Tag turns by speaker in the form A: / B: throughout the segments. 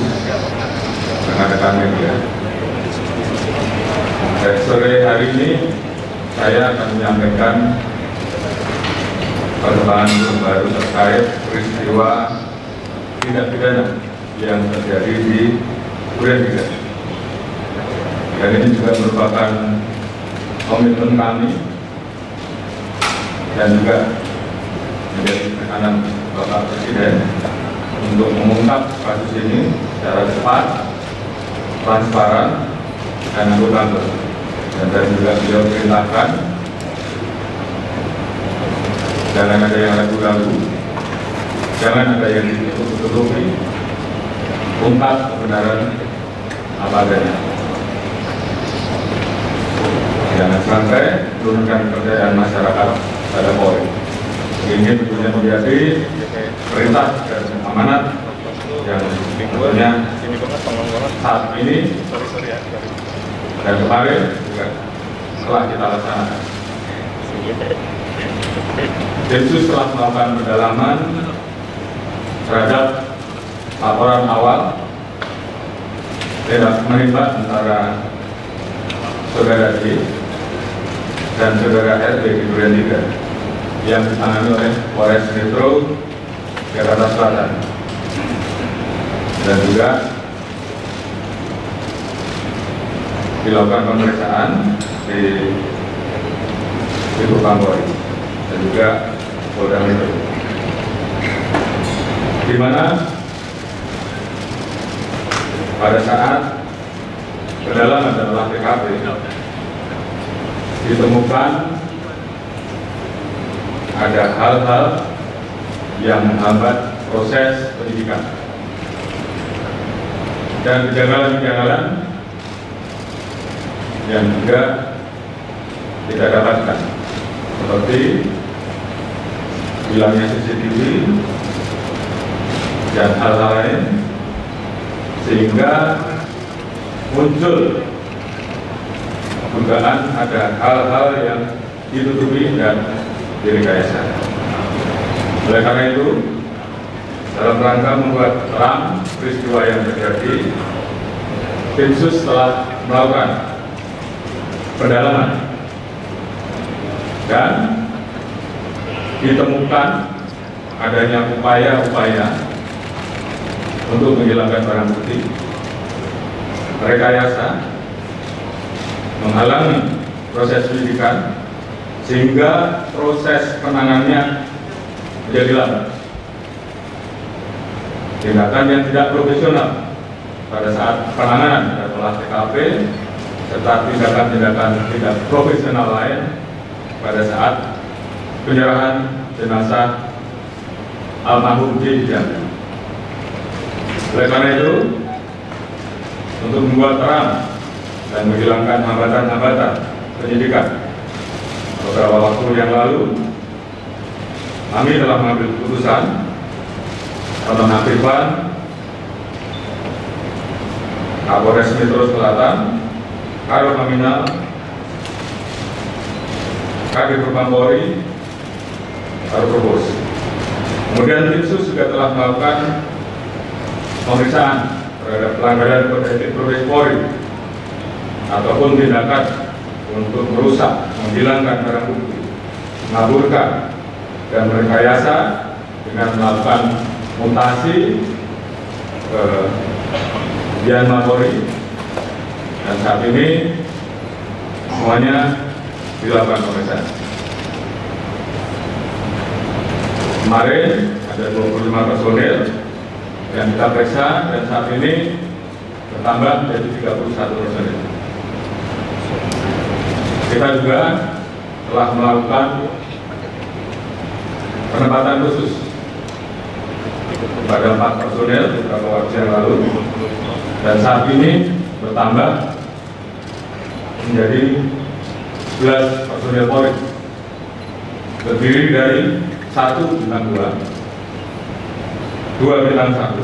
A: rekan-rekan media. Sore hari ini saya akan menyampaikan perkembangan terbaru terkait peristiwa tindak pidana yang terjadi di Duren 3. Dan ini juga merupakan komitmen kami dan juga menjadi tekanan Bapak Presiden untuk mengungkap kasus ini secara cepat, transparan, dan akuntabel. Dan saya juga beliau perintahkan jangan ada yang ragu-ragu, jangan ada yang ditutup-tutupi, ungkap kebenaran apa adanya. Jangan sampai menurunkan kepercayaan masyarakat pada Polri. Ini tentunya menjadi perintah dan amanat yang tentunya saat ini dan kemarin juga telah kita laksanakan. Densus telah melakukan pendalaman terhadap laporan awal tidak menimpa antara saudara D dan saudara RB di Duren 3 yang ditangani oleh Polres Metro Jakarta Selatan, dan juga dilakukan pemeriksaan di Propam dan juga Polda Metro, di mana pada saat pendalaman dan olah TKP ditemukan ada hal-hal yang menghambat proses penyidikan dan kejanggalan-kejanggalan yang juga tidak dapatkan, seperti hilangnya CCTV dan hal-hal lain, sehingga muncul dugaan ada hal-hal yang ditutupi dan direkayasa. Oleh karena itu, dalam rangka membuat terang peristiwa yang terjadi, Densus telah melakukan pendalaman dan ditemukan adanya upaya-upaya untuk menghilangkan barang bukti, rekayasa, menghalangi proses penyidikan sehingga proses penanganannya menjadi lambat. Tindakan yang tidak profesional pada saat penanganan dan olah TKP, serta tindakan-tindakan tidak profesional lain pada saat penyerahan jenazah almarhum J. Oleh karena itu, untuk membuat terang dan menghilangkan hambatan-hambatan penyidikan, beberapa waktu yang lalu kami telah mengambil keputusan penonaktifan Kapolres Metro Selatan, Karo Paminal, Kadif Propam Polri, Karo Propos. Kemudian Densus juga telah melakukan pemeriksaan terhadap pelanggaran kode etik Profesi Polri ataupun tindakan untuk merusak, menghilangkan barang bukti, mengaburkan, dan merekayasa dengan melakukan mutasi ke Yanma Polri, dan saat ini semuanya dilakukan pemeriksaan. Kemarin ada 25 personil yang kita periksa dan saat ini bertambah menjadi 31 personil. Kita juga telah melakukan penempatan khusus kepada 4 personil beberapa waktu yang lalu, dan saat ini bertambah menjadi 11 personil Polri, terdiri dari 1 bintang 2, 2 bintang 1,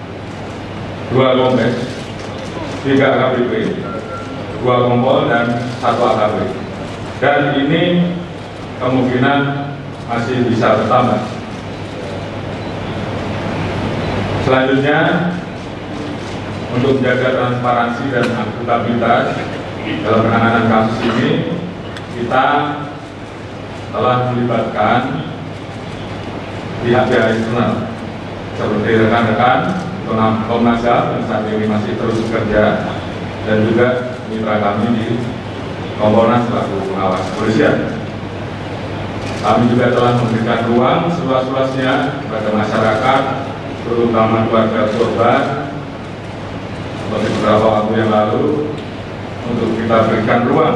A: 2 kombes, 3 AKBP, 2 kompol, dan 1 AKP. Dan ini kemungkinan masih bisa bertambah. Selanjutnya untuk menjaga transparansi dan akuntabilitas dalam penanganan kasus ini, kita telah melibatkan pihak-pihak eksternal seperti rekan-rekan Komnas HAM yang saat ini masih terus bekerja, dan juga mitra kami di Kompolnas selaku pengawas kepolisian. Kami juga telah memberikan ruang seluas-luasnya kepada masyarakat, terutama keluarga korban, seperti beberapa waktu yang lalu, untuk kita berikan ruang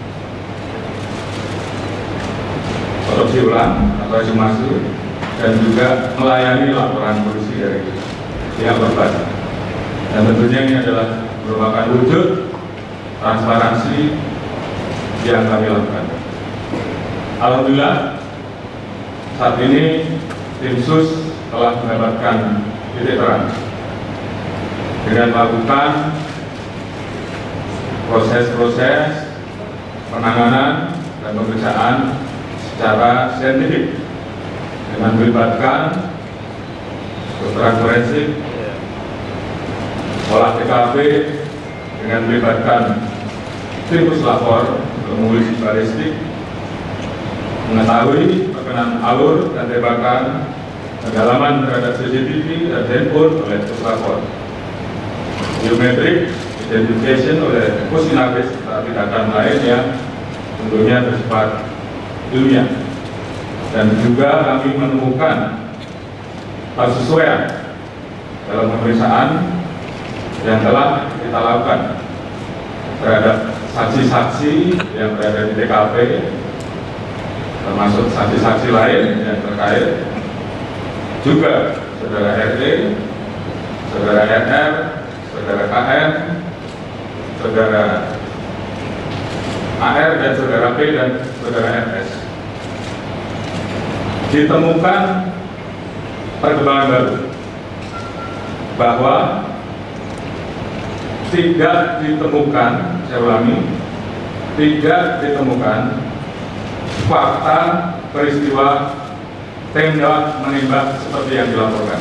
A: otopsi ulang atau ekshumasi, dan juga melayani laporan polisi dari pihak korban. Dan tentunya ini adalah merupakan wujud transparansi yang kami lakukan. Alhamdulillah, saat ini tim SUS telah mendapatkan titik terang dengan melakukan proses-proses penanganan dan pemeriksaan secara saintifik dengan melibatkan kedokteran forensik, olah TKP, dengan melibatkan tim puslapor untuk mengulik balistik, mengetahui perkenan alur dan tembakan, pendalaman terhadap CCTV dan handphone oleh puslapor, biometrik identification oleh Pusinabes serta tindakan lain yang tentunya bersifat ilmiah. Dan juga kami menemukan persesuaian dalam pemeriksaan yang telah kita lakukan terhadap saksi-saksi yang berada di TKP, termasuk saksi-saksi lain yang terkait, juga saudara RT, saudara RR, saudara KM, saudara AR, dan saudara P, dan saudara RS. Ditemukan perkembangan baru bahwa tidak ditemukan, saya ulangi, tidak ditemukan fakta peristiwa tembak menembak seperti yang dilaporkan.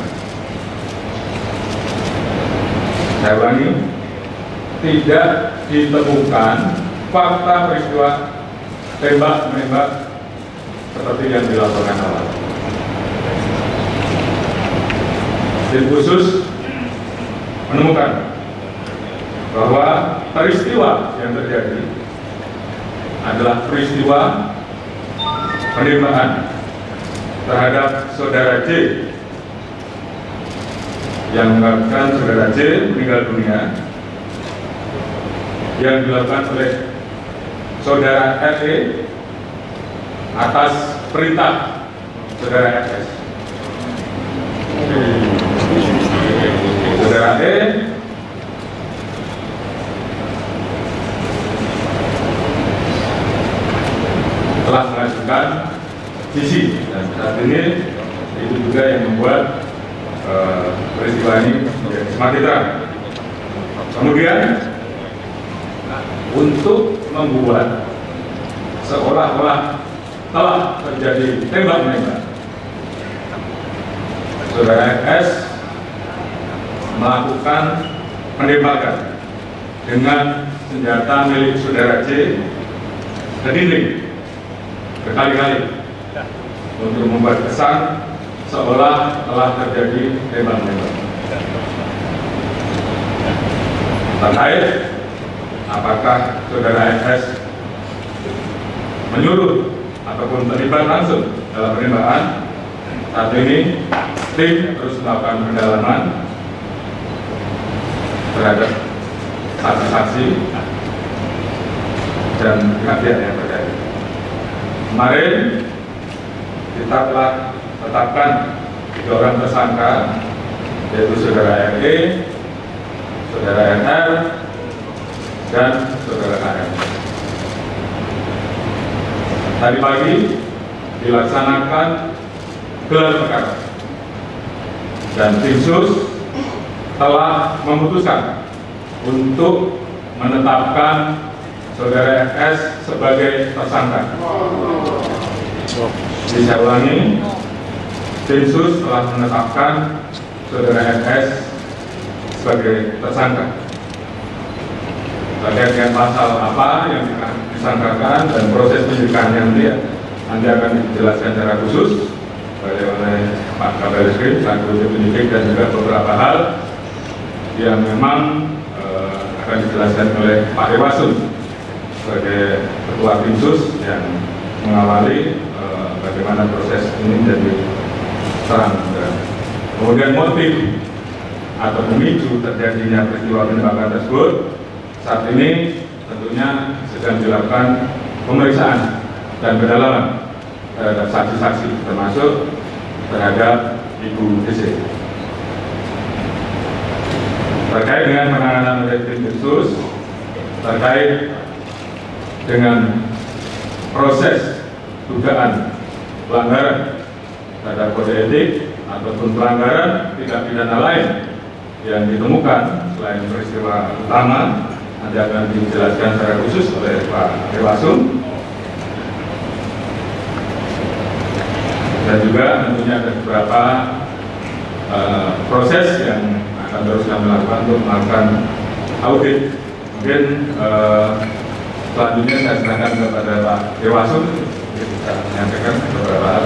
A: Saya ulangi, tidak ditemukan fakta peristiwa tembak menembak seperti yang dilaporkan awal. Tim khusus menemukan bahwa peristiwa yang terjadi adalah peristiwa penembakan terhadap saudara J, yang menyebabkan saudara J meninggal dunia, yang dilakukan oleh saudara RE atas perintah saudara RS. Saudara E telah mengajukan sisi, dan saat ini itu juga yang membuat peristiwa ini menjadi semakin terang. Kemudian untuk membuat seolah-olah telah terjadi tembak-menembak, saudara RS melakukan penembakan dengan senjata milik saudara J ke dinding berkali-kali untuk membuat kesan seolah telah terjadi tembak-menembak. Terkait apakah saudara RS menyuruh ataupun terlibat langsung dalam penembakan, saat ini tim terus melakukan pendalaman terhadap saksi-saksi dan pihak-pihak yang terkait. Kemarin kita telah tetapkan 3 orang tersangka, yaitu saudara RE, saudara NR, dan saudara KM. Tadi pagi dilaksanakan gelar perkara, dan tim SUS telah memutuskan untuk menetapkan saudara RS sebagai tersangka. Saya ulangi, tim SUS telah menetapkan saudara RS sebagai tersangka. Terkait dengan pasal apa yang disangkakan dan proses penyidikannya nanti akan dijelaskan secara khusus oleh Pak Kabar Eskrim selaku penyidik dan juga beberapa hal yang memang akan dijelaskan oleh Pak Dewasun sebagai Ketua Timsus yang mengawali bagaimana proses ini menjadi terang. Kemudian motif atau pemicu terjadinya peristiwa penembakan tersebut saat ini tentunya sedang dilakukan pemeriksaan dan pendalaman terhadap saksi-saksi termasuk terhadap Ibu DC. Terkait dengan penanganan oleh tim khusus terkait dengan proses dugaan pelanggaran terhadap kode etik ataupun pelanggaran tindak pidana lain yang ditemukan selain peristiwa utama nanti akan dijelaskan secara khusus oleh Pak Dewasun. Dan juga tentunya ada beberapa proses yang akan terus kami lakukan untuk melakukan audit. Mungkin selanjutnya saya serahkan kepada Pak Dewasun untuk bisa menyampaikan beberapa hal.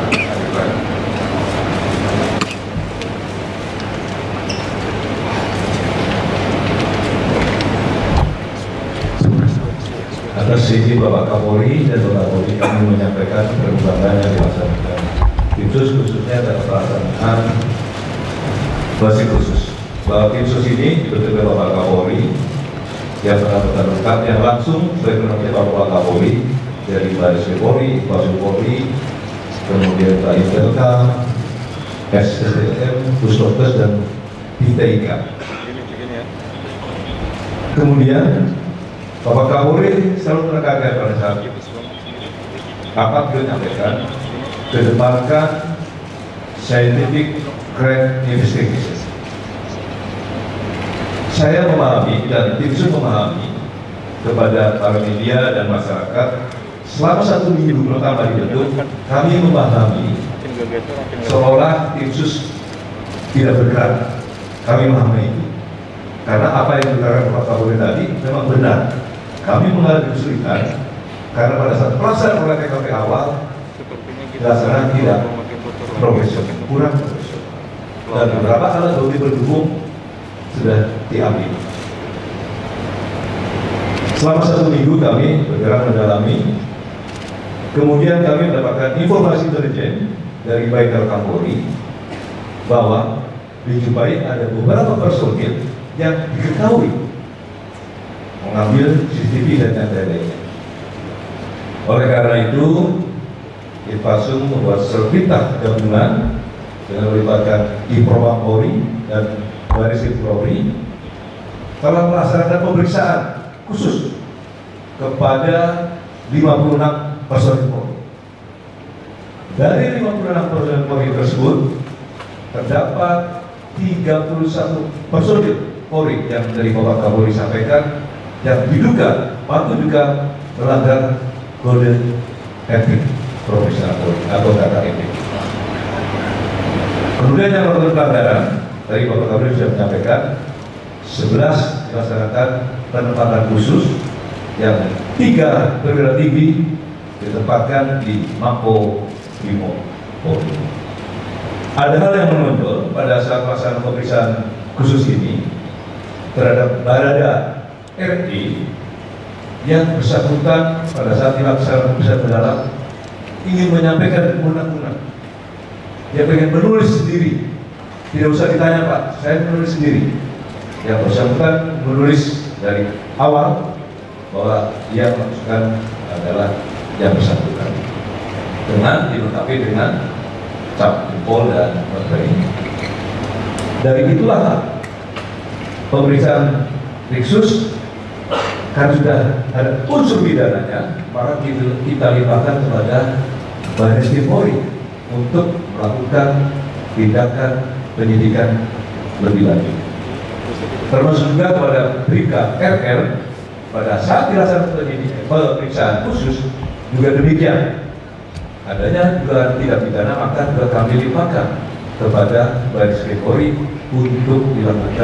B: Atas izin Bapak Kapolri dan Bapak Kapolri kami menyampaikan perkembangan yang dilaksanakan Timsus khususnya dalam pelaksanaan operasi khusus. Bahwa Timsus ini dibentuk oleh Bapak Kapolri yang benar-benar lengkap yang langsung sebagai Bapak Kapolri dari Baris Polri, Baris Polri, kemudian Pak Intelka, SSDM, Puskesmas dan TIK. Kemudian Bapak Kapolri selalu menekankan pada saat rapat beliau menyampaikan kedepankan scientific crime investigation. Saya memahami dan Timsus memahami kepada para media dan masyarakat selama 1 minggu pertama dibentuk kami memahami seolah Timsus tidak bergerak. Kami memahami itu karena apa yang dikatakan Bapak Kapolri tadi memang benar. Kami mengalami kesulitan karena pada saat proses oleh TKP awal dilaksanakan tidak profesional, kurang profesional, dan beberapa alat bukti pendukung sudah diambil. Selama 1 minggu kami bergerak mendalami, kemudian kami mendapatkan informasi intelijen dari baik dari Kapolri bahwa dijumpai ada beberapa personil yang diketahui mengambil CCTV dan lain-lainnya. Oleh karena itu, Irpasum membuat perintah gabungan dengan melibatkan Divpropam Polri dan Baris Polri telah melaksanakan pemeriksaan khusus kepada 56 personil Polri. Dari 56 personil Polri tersebut terdapat 31 personil Polri yang dari Bapak Kapolri sampaikan yang diduga patut juga melanggar kode etik profesional Polri atau data etik. Kemudian yang melakukan pelanggaran dari Bapak Kapolri sudah menyampaikan 11 dilaksanakan penempatan khusus yang 3 perwira tinggi ditempatkan di Mako Brimob Polri. Ada hal yang menonjol pada saat pelaksanaan pemeriksaan khusus ini terhadap Barada RI yang bersangkutan pada saat dilaksanakan pemeriksaan mendalam ingin menyampaikan unek-unek. Dia pengen menulis sendiri, tidak usah ditanya Pak, saya menulis sendiri. Yang bersangkutan menulis dari awal bahwa dia maksudkan adalah yang bersangkutan dengan dilengkapi dengan cap jempol dan materi. Dari itulah pemeriksaan Riksus kan sudah ada unsur pidananya, maka kita limpahkan kepada Baris Polri untuk melakukan tindakan penyidikan lebih lanjut. Termasuk juga kepada Bribka RR pada saat dilaksanakan pemeriksaan khusus juga demikian. Adanya juga tidak pidana maka juga kami limpahkan kepada Baris Polri untuk dilakukan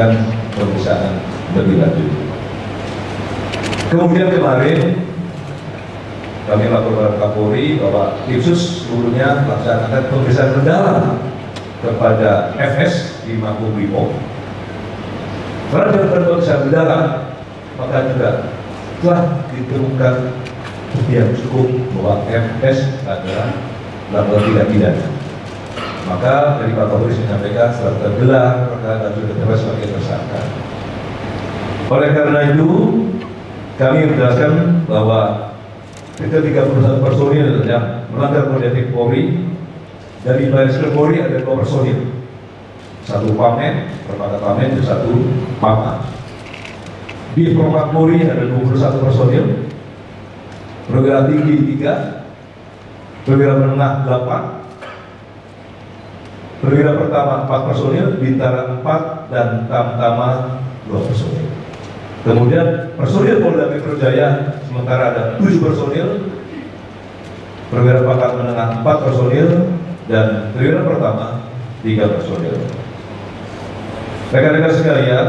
B: pemeriksaan lebih lanjut. Kemudian kemarin kami laporkan Kapolri bahwa Tipsus sebelumnya melaksanakan pemeriksaan mendalam kepada FS di Makobrimob. Karena dalam pemeriksaan mendalam, maka juga telah ditemukan bukti yang cukup bahwa FS adalah melakukan tindak pidana. Maka dari Pak Kapolri menyampaikan setelah tergelar perkara dan sudah ditetapkan sebagai tersangka. Oleh karena itu, kami menjelaskan bahwa kita 31 personil yang melanggar kode etik Polri. Dari Baris-Krim Polri ada 2 personil, 1 Pamen, permata Pamen, dan 1 Pama. Di Propam Polri ada 21 personil, perwira tinggi 3, perwira menengah 8, perwira pertama 4 personil, bintara 4, dan tamtama 2 personil. Kemudian personil Polda Metro Jaya sementara ada 7 personil, perwira pangkat menengah 4 personil, dan perwira pertama 3 personil. Rekan-rekan sekalian,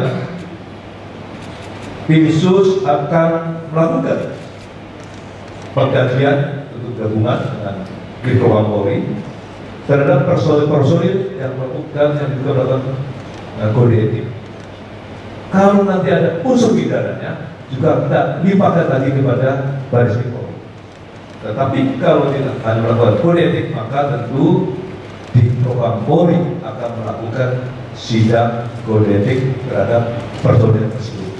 B: tim sus akan melakukan pengkajian untuk gabungan dengan Propam Polri terhadap personil yang melakukan yang juga melakukan kode etik. Kalau nanti ada unsur pidananya, juga kita limpahkan lagi kepada Baris-Krim Polri. Tetapi kalau tidak hanya melakukan kode etik, maka tentu di Propam Polri akan melakukan sidang kode etik terhadap personil tersebut.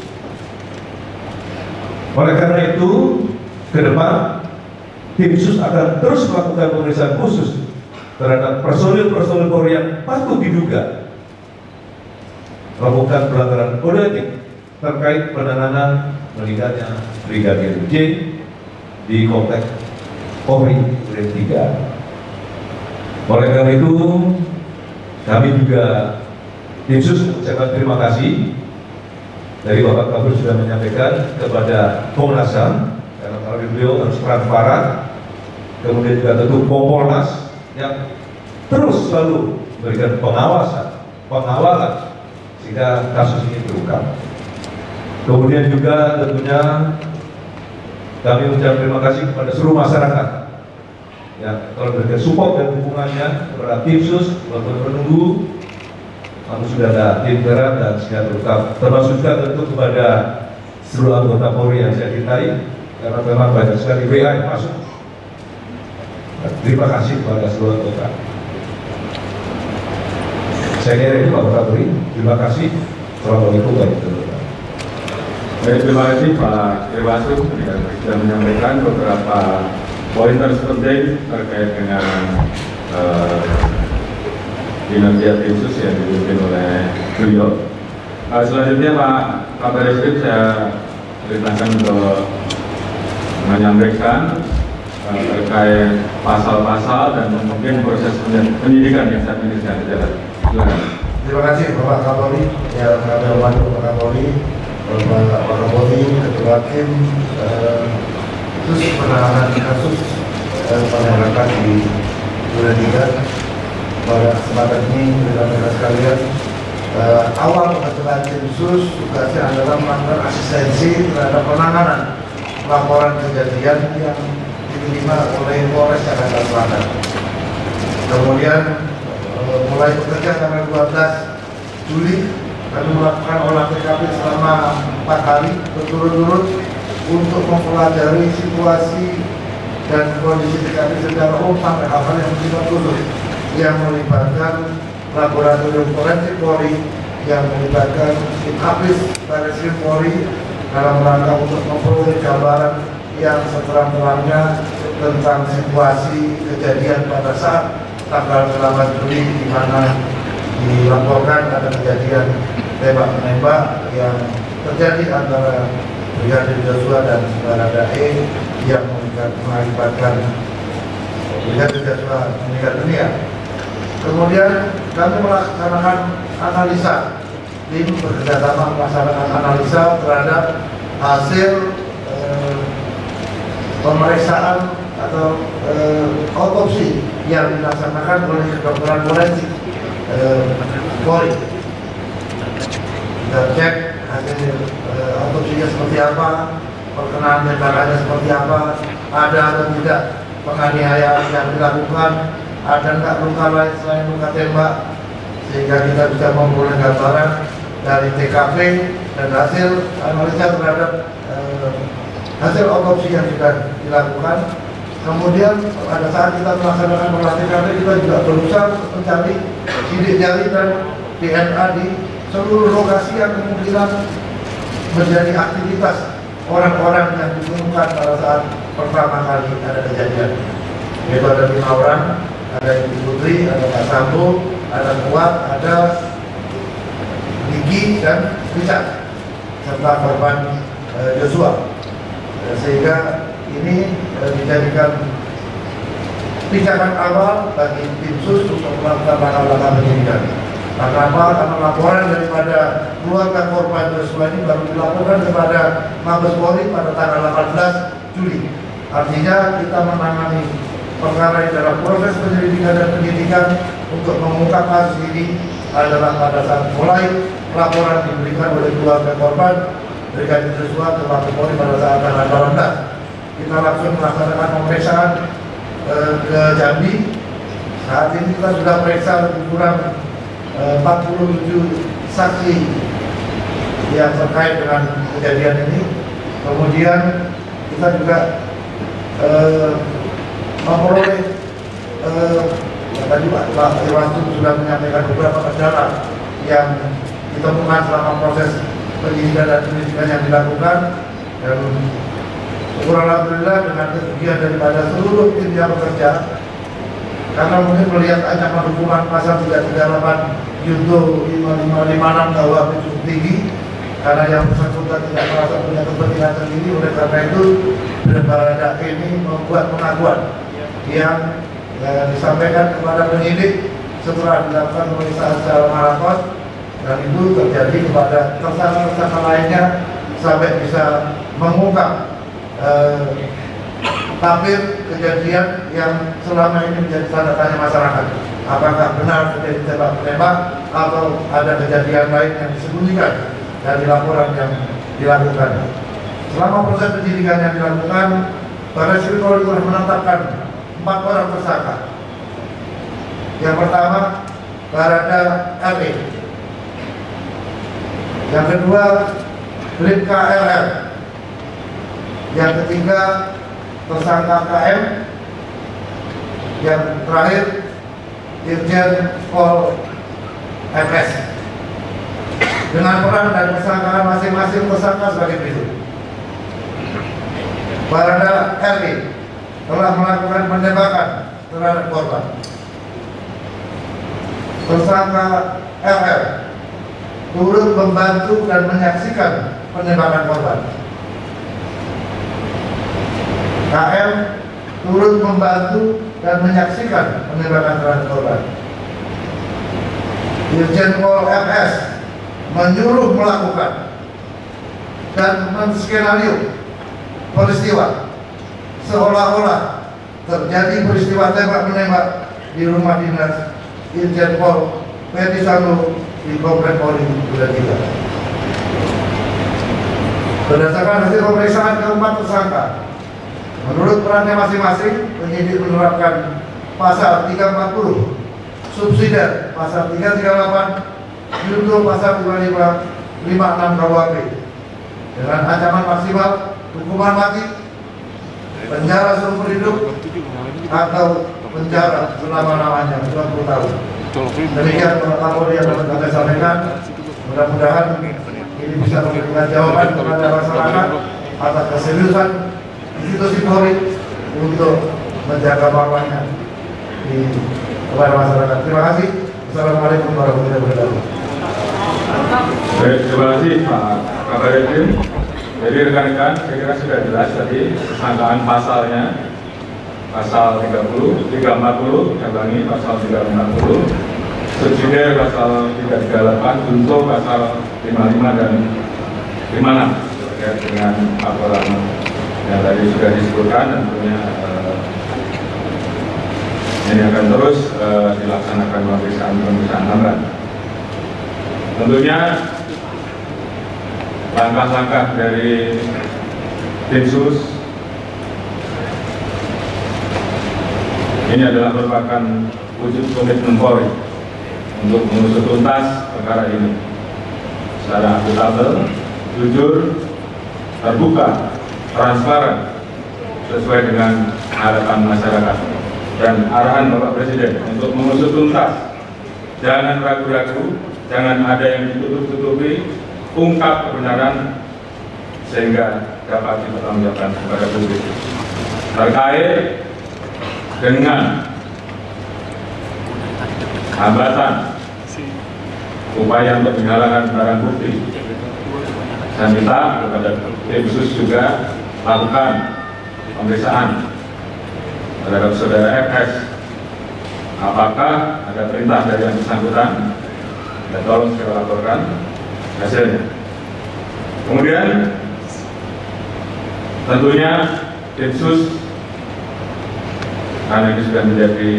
B: Oleh karena itu, ke depan tim sus akan terus melakukan pemeriksaan khusus terhadap personil-personil Polri yang patut diduga melakukan pelanggaran kode etik terkait penanganan meninggalnya Brigadir J di Komplek Polri Duren 3. Oleh karena itu, kami juga tim sus mengucapkan terima kasih dari Bapak Kapolri sudah menyampaikan kepada Komnas HAM karena kalau beliau harus transparan, kemudian juga tentu Kompolnas yang terus selalu memberikan pengawalan sehingga kasus ini terungkap. Kemudian juga tentunya kami mengucapkan terima kasih kepada seluruh masyarakat yang telah memberikan support dan dukungannya kepada tim sus, teman-teman penunggu, kami sudah ada tim gerak dan segala terungkap. Termasuk juga tentu kepada seluruh anggota Polri yang saya cintai, karena memang banyak sekali WA yang masuk. Terima kasih kepada seluruh anggota. Saya kira itu Pak Kapolri. Terima kasih. Assalamualaikum warahmatullahi wabarakatuh.
A: Baik, terima kasih Pak Irwasum yang sudah menyampaikan beberapa poin terpenting terkait dengan kinerja tim sus yang dipimpin oleh beliau. Selanjutnya Pak Kabar Eskrim saya perintahkan untuk menyampaikan terkait pasal-pasal dan mungkin proses penyidikan yang saat ini sedang berjalan.
C: Terima kasih Bapak Kapolri, yang kami hormati Bapak Kapolri, Bapak Kapolri, Ketua Tim khusus penanganan kasus penembakan di Duren 3. Pada kesempatan ini, rekan-rekan sekalian, awal pembentukan tim sus tugasnya adalah melakukan asistensi terhadap penanganan laporan kejadian yang diterima oleh Polres Jakarta Selatan. Kemudian mulai bekerja tanggal 12 Juli kami melakukan olah TKP selama 4 hari berturut-turut untuk mempelajari situasi dan kondisi TKP secara umum sampai hal-hal yang bersifat khusus yang melibatkan laboratorium forensik Polri, yang melibatkan Kapolres Baris-Krim Polri dalam rangka untuk memperoleh gambaran yang seterang-terangnya tentang situasi kejadian pada saat tanggal 8 Juli di mana dilaporkan ada kejadian tembak-menembak yang terjadi antara Brigadir Joshua dan Barada E yang mengakibatkan Brigadir Joshua meninggal dunia. Kemudian kami melaksanakan analisa, tim bekerjasama melaksanakan analisa terhadap hasil pemeriksaan atau autopsi yang dilaksanakan oleh kedokteran forensik Polri. kita cek hasil otopsinya seperti apa, perkenaan tembakannya seperti apa, ada atau tidak penganiayaan yang dilakukan, ada nggak luka lain selain luka tembak, sehingga kita bisa memperoleh gambaran dari TKP dan hasil analisa terhadap hasil otopsi yang sudah dilakukan. Kemudian pada saat kita melaksanakan olah TKP, kita juga berusaha mencari sidik jari dan DNA di seluruh lokasi yang kemungkinan menjadi aktivitas orang-orang yang ditemukan pada saat pertama kali ada kejadian. Yaitu ada 5 orang, ada Ibu Putri, ada Pak Sambo, ada Kuat, ada Diki dan Richard, serta korban Joshua. Sehingga ini dijadikan pijakan awal bagi tim sus untuk melakukan langkah-langkah penyidikan. Karena apa? Karena laporan daripada keluarga korban Joshua ini baru dilaporkan kepada Mabes Polri pada tanggal 18 Juli. Artinya kita menangani perkara ini dalam proses penyelidikan dan penyidikan untuk mengungkap kasus ini adalah pada saat mulai laporan diberikan oleh keluarga korban Brigadir Joshua ke Mabes Polri pada saat tanggal 18. Kita langsung melaksanakan pemeriksaan ke Jambi. Saat ini kita sudah periksa lebih kurang 47 saksi yang terkait dengan kejadian ini. Kemudian kita juga memperoleh tadi Pak Irwansyah sudah menyampaikan beberapa kendala yang ditemukan selama proses penyidikan dan penyelidikan yang dilakukan, dan syukur alhamdulillah dengan kegiatan daripada seluruh tim yang bekerja, karena mungkin melihat ancaman hukuman pasal 338 Junto 5556 KUHP cukup tinggi, karena yang bersangkutan tidak merasa punya kepentingan sendiri. Oleh karena itu Baradae ini membuat pengakuan yang disampaikan kepada penyidik setelah dilakukan pemeriksaan secara maraton, dan itu terjadi kepada tersangka-tersangka lainnya sampai bisa mengungkap tabir kejadian yang selama ini menjadi tanda tanya masyarakat. Apakah benar terjadi tembak-menembak atau ada kejadian lain yang disembunyikan dari laporan yang dilakukan. Selama proses penyidikan yang dilakukan, Baris Krim Polri telah menetapkan 4 orang tersangka. Yang pertama, Barada RE. Yang kedua, Bribka LR. Yang ketiga, tersangka KM. Yang terakhir, Irjen Pol FS. Dengan peran dan kesangkaan masing-masing tersangka sebagai berikut. Barada RE telah melakukan penembakan terhadap korban. Tersangka LR turut membantu dan menyaksikan penembakan korban. KM turut membantu dan menyaksikan penembakan terhadap korban. Irjen Pol FS menyuruh melakukan dan menskenario peristiwa seolah-olah terjadi peristiwa tembak-menembak di rumah dinas Irjen Pol Ferdi Sambo di Komplek Polri Duren 3. Berdasarkan hasil pemeriksaan keempat tersangka, menurut perannya masing-masing, penyidik menerapkan pasal 340 subsidiar, pasal 338 Junto pasal 5556 KUHP dengan ancaman maksimal hukuman mati, penjara seumur hidup, atau penjara selama-lamanya 20 tahun. Demikian Kapolri yang dapat kami sampaikan. Mudah-mudahan ini bisa memberikan jawaban kepada masyarakat atas keseriusan institusi Polri untuk menjaga marwahnya kepada masyarakat. Terima kasih. Assalamualaikum warahmatullahi wabarakatuh.
A: Baik, terima kasih Pak Kabar Eskrim. Jadi rekan-rekan, saya kira sudah jelas tadi persangkaan pasalnya, pasal 30, 340, saya ulangi, pasal 340, subsidiar pasal 338, Junto pasal 55 dan 56 terkait dengan laporan yang tadi sudah disebutkan. Tentunya ini akan terus dilaksanakan pemeriksaan tambahan. Tentunya langkah-langkah dari tim sus ini adalah merupakan wujud komitmen Polri untuk mengusut tuntas perkara ini secara akuntabel, jujur, terbuka, transparan, sesuai dengan harapan masyarakat dan arahan Bapak Presiden untuk mengusut tuntas. Jangan ragu-ragu, jangan ada yang ditutup-tutupi, ungkap kebenaran sehingga dapat dipertanggungjawabkan kepada publik terkait dengan hambatan upaya untuk menghalangan barang bukti. Saya minta kepada tim khusus juga lakukan pemeriksaan terhadap saudara FS. Apakah ada perintah dari yang bersangkutan? Dan tolong segera laporkan hasilnya. Kemudian tentunya tim sus, karena ini sudah menjadi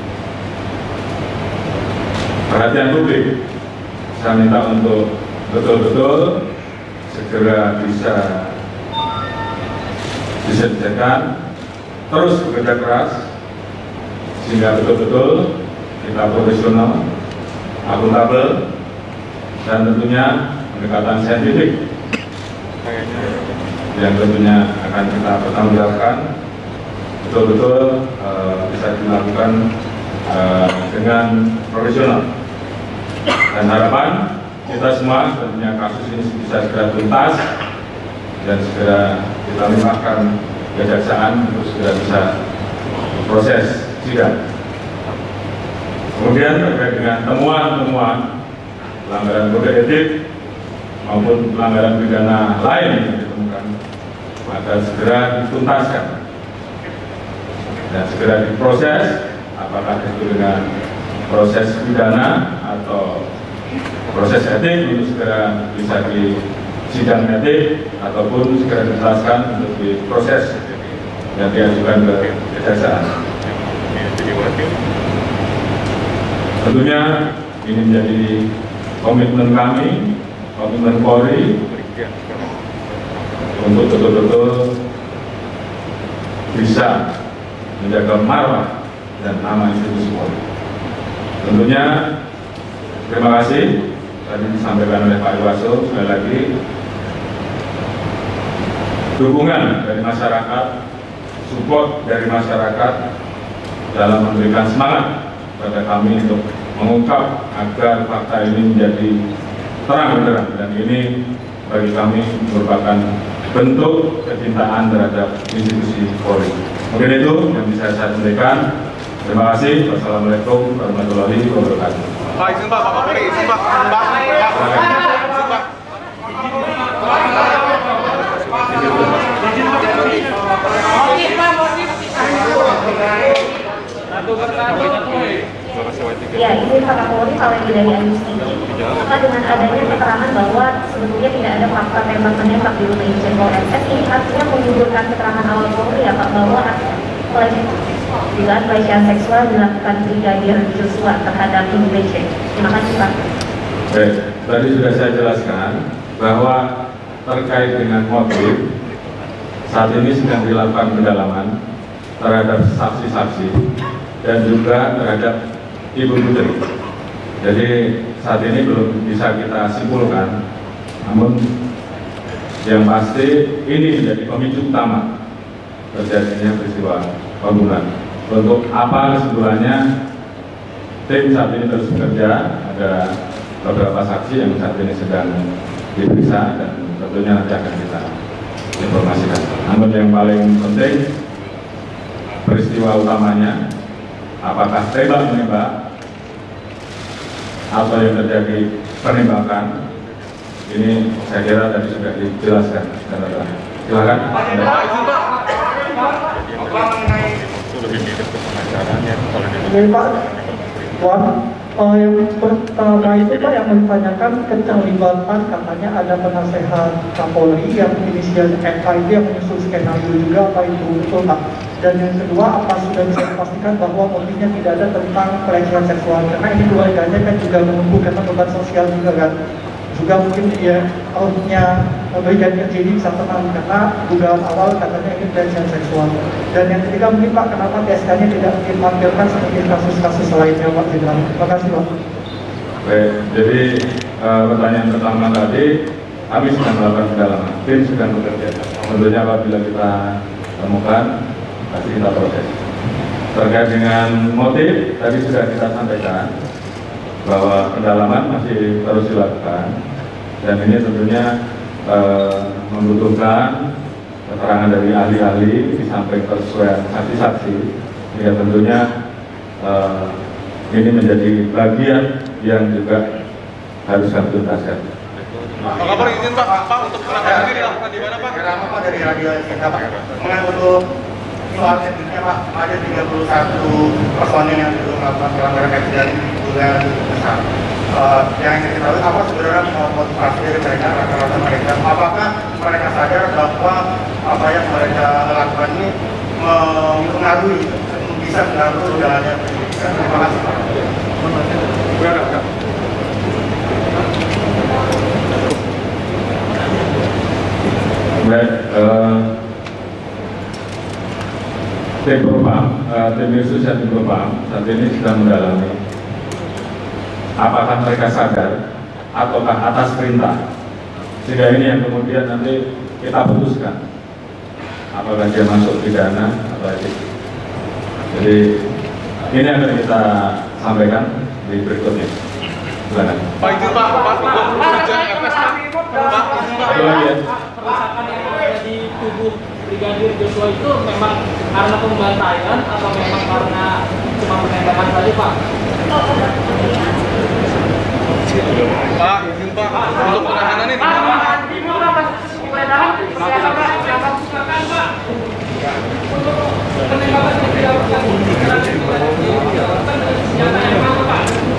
A: perhatian publik, saya minta untuk betul-betul segera bisa diselesaikan, terus bekerja keras sehingga betul-betul kita profesional, akuntabel, dan tentunya pendekatan saintifik yang tentunya akan kita pertanggungjawabkan betul-betul bisa dilakukan dengan profesional. Dan harapan kita semua tentunya kasus ini bisa segera tuntas dan segera kita limpahkan kejaksaan untuk segera bisa proses sidang. Kemudian terkait dengan temuan-temuan pelanggaran kode etik maupun pelanggaran pidana lain yang ditemukan, maka segera dituntaskan dan segera diproses, apakah itu dengan proses pidana atau proses etik untuk segera bisa di sidang etik ataupun segera dijelaskan untuk diproses dan diajukan ke kejaksaan. Tentunya ini menjadi komitmen kami, komitmen Polri untuk betul-betul bisa menjaga marwah dan nama institusi Polri. Tentunya terima kasih tadi disampaikan oleh Pak Irwaso, sekali lagi dukungan dari masyarakat, support dari masyarakat dalam memberikan semangat pada kami untuk mengungkap agar fakta ini menjadi terang benderang, dan ini bagi kami merupakan bentuk kecintaan terhadap institusi Polri. Mungkin itu yang bisa saya sampaikan. Terima kasih. Wassalamualaikum warahmatullahi wabarakatuh.
D: Pak, izin Pak, Pak Polri, izin Pak,
E: Ya, ini Pak Kapolri, kalau yang dari Agustin, maka dengan adanya keterangan bahwa sebetulnya tidak ada fakta tembak-menembak di rumah Irjen Pol FS, ini artinya menggugurkan keterangan awal Polri ya Pak, bahwa pelecehan seksual dilakukan Brigadir Joshua terhadap Ibu BC. Terima kasih Pak.
A: Baik, tadi sudah saya jelaskan bahwa terkait dengan motif saat ini sedang dilakukan pendalaman terhadap saksi-saksi dan juga terhadap Ibu Putri. Jadi saat ini belum bisa kita simpulkan, namun yang pasti ini menjadi pemicu utama terjadinya peristiwa pembunuhan. Untuk apa kesimpulannya, tim saat ini terus bekerja, ada beberapa saksi yang saat ini sedang diperiksa dan tentunya nanti akan kita informasikan. Namun yang paling penting peristiwa utamanya, apakah tembak-menembak atau yang terjadi penembakan, ini saya kira tadi sudah dijelaskan. Silakan.
F: Pak, yang pertama itu Pak yang menanyakan keterlibatan, katanya ada penasehat Kapolri yang inisial FK itu yang menyusun skenario juga, apa itu betul Pak? Dan yang kedua, apa sudah bisa dipastikan bahwa motifnya tidak ada tentang pelecehan seksual? Karena ini keluarganya kan juga menunggu karena beban sosial juga kan. juga mungkin ya harusnya Brigadir J ini bisa tenang karena dugaan awal katanya ini pelecehan seksual. Dan yang ketiga mungkin Pak, kenapa TSK-nya tidak dilampirkan seperti kasus-kasus lainnya Pak Jenderal? Terima kasih Pak.
A: Baik, jadi pertanyaan pertama tadi kami sedang melakukan pendalaman, tim sedang bekerja. Tentunya apabila kita temukan pasti kita proses. Terkait dengan motif tadi sudah kita sampaikan bahwa pendalaman masih terus dilakukan dan ini tentunya membutuhkan keterangan dari ahli-ahli disampaikan sesuai saksi-saksi ya tentunya ini menjadi bagian yang juga harus kami tuntaskan.
D: Pak Kapolri izin Pak untuk penanganan ini dilakukan di mana Pak?
C: Kenapa Pak dari radio kita Pak? Untuk soal etiknya Pak, ada 31 personil yang dulu melakukan pelanggaran etik dan juga besar. Yang ingin kita tahu apa sebenarnya motivasi dari mereka, rata-rata mereka? Apakah mereka sadar bahwa apa yang mereka lakukan ini mempengaruhi, bisa mengganggu jalannya pendidikan? Terima kasih Pak.
D: Berada.
A: Baik, tim Propam, tim khusus tim Propam saat ini sedang mendalami apakah mereka sadar ataukah atas perintah, sehingga ini yang kemudian nanti kita putuskan apakah dia masuk pidana atau etik. Jadi ini akan kita sampaikan di berikutnya. Silakan.
D: Pak izin Pak untuk kerjaan FS Pak.
A: Ada lagi ya?
G: Kerusakan yang ada di tubuh Brigadir Joshua itu memang karena pembantaian atau memang karena cuma penembakan saja Pak?
D: Pak izin Pak untuk penahanan ini di mana?
G: Penembakan yang dilakukan senjata yang mana Pak?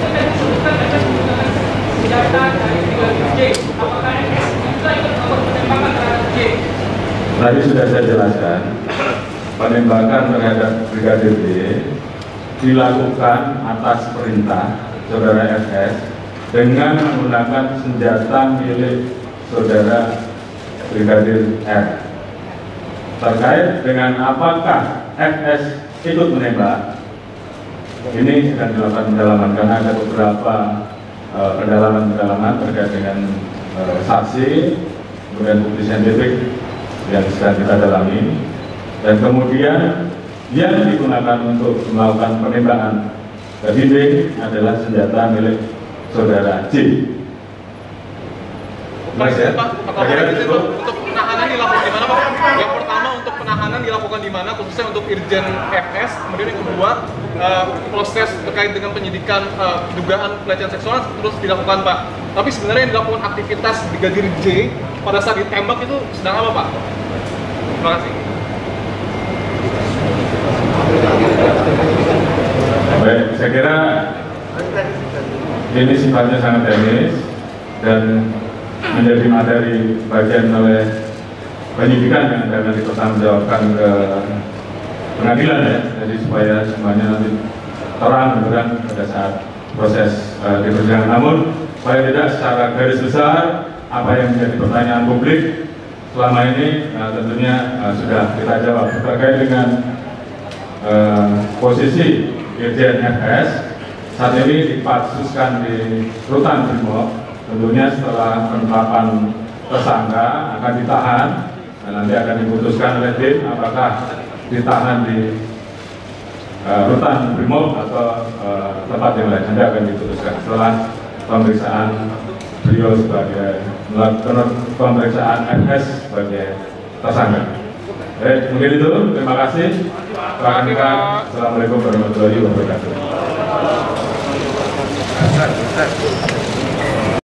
G: Senjata dari Brigadir J. Apakah kita ikut melakukan penembakan terhadap J?
A: Tadi sudah saya jelaskan, penembakan terhadap Brigadir J dilakukan atas perintah saudara FS dengan menggunakan senjata milik saudara Brigadir R. Terkait dengan apakah FS ikut menembak, ini sedang dilakukan pendalaman karena ada beberapa pendalaman terkait dengan saksi, kemudian bukti saintifik yang sedang kita dalami, dan kemudian yang digunakan untuk melakukan penembakan ke dinding adalah senjata milik saudara J.
D: Pak izin Pak, untuk penahanan dilakukan di mana Pak? Yang pertama untuk penahanan dilakukan di mana, khususnya untuk Irjen FS. Kemudian yang kedua proses terkait dengan penyidikan dugaan pelecehan seksual terus dilakukan Pak. Tapi sebenarnya yang dilakukan aktivitas Brigadir J pada saat ditembak itu sedang apa Pak? Terima kasih.
A: Baik, saya kira ini sifatnya sangat teknis dan menjadi materi bagian oleh penyidikan yang akan dipertanggungjawabkan ke pengadilan ya, jadi supaya semuanya nanti terang beneran pada saat proses di persidangan. Namun supaya tidak secara garis besar apa yang menjadi pertanyaan publik selama ini tentunya sudah kita jawab terkait dengan posisi Irjen FS saat ini dipatsuskan di Rutan Brimob. Tentunya setelah penetapan tersangka akan ditahan dan nanti akan diputuskan oleh tim apakah ditahan di Rutan Brimob atau tempat yang lain. Nanti akan diputuskan setelah pemeriksaan beliau sebagai pemeriksaan FS sebagai tersangka. Baik, mungkin itu. Terima kasih. Assalamualaikum warahmatullahi wabarakatuh.